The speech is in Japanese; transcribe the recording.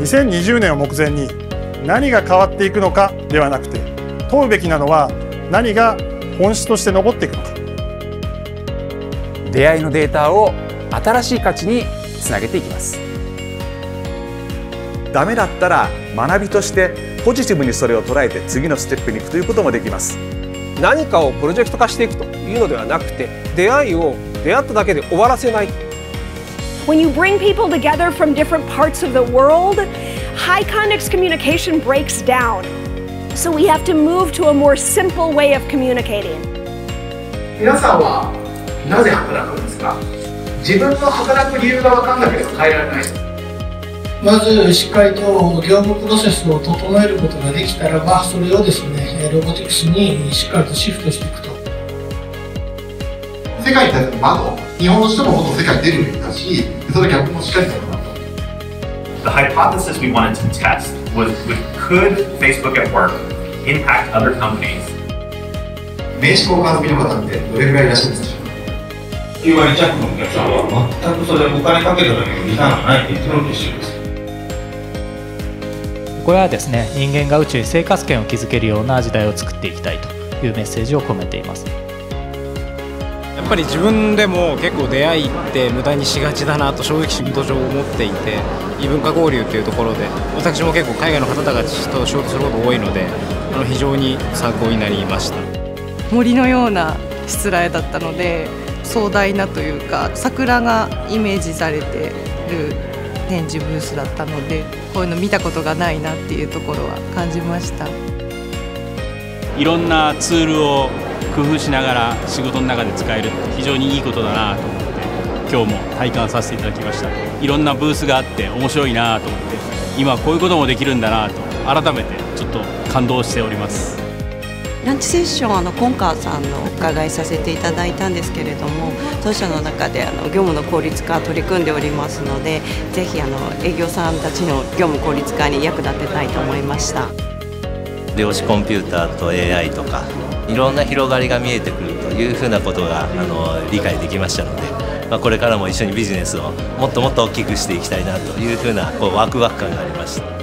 2020年を目前に何が変わっていくのかではなくて、問うべきなのは何が本質として残っていくのか。 出会いのデータを新しい価値につなげていきます。 ダメだったら学びとしてポジティブにそれを捉えて次のステップに行くということもできます。 何かをプロジェクト化していくというのではなくて、出会いを出会っただけで終わらせない。 When you bring people together from different parts of the world, high context communication breaks down. So we have to move to a more simple way of communicating. 皆さんはなぜ働くんですか？自分の働く理由が分かんなければ変えられない。 まずしっかりと業務プロセスを整えることができたらば、それをですね、ロボティクスにしっかりとシフトしていくと。 世界に対する窓、日本の人ももっと世界に出るべきだし、それ逆もしっかりとやるなと。 The hypothesis we wanted to test was, could Facebook at Work impact other companies? 名刺交換好きの方ってどれぐらいいらっしゃるんですか？9割弱のお客さんは全くそれお金かけただけのリターンがないって言ってるんですよ。 これはですね、人間が宇宙に生活圏を築けるような時代を作っていきたいというメッセージを込めています。 やっぱり自分でも結構出会いって無駄にしがちだなと正直仕事上思っていて、異文化交流というところで私も結構海外の方たちと仕事すること多いので、非常に参考になりました。 森のようなしつらえだったので、壮大なというか桜がイメージされてる展示ブースだったので、こういうの見たことがないなっていうところは感じました。 いろんなツールを工夫しながら仕事の中で使えるって非常にいいことだなと思って、今日も体感させていただきました。いろんなブースがあって面白いなと思って、今こういうこともできるんだなと改めてちょっと感動しております。 ランチセッションコンカーさんのお伺いさせていただいたんですけれども、当社の中で業務の効率化取り組んでおりますので、ぜひ営業さんたちの業務効率化に役立てたいと思いました。 量子コンピューターと AI とかいろんな広がりが見えてくるというふうなことが理解できましたので、これからも一緒にビジネスをもっともっと大きくしていきたいなというふうなワクワク感がありました。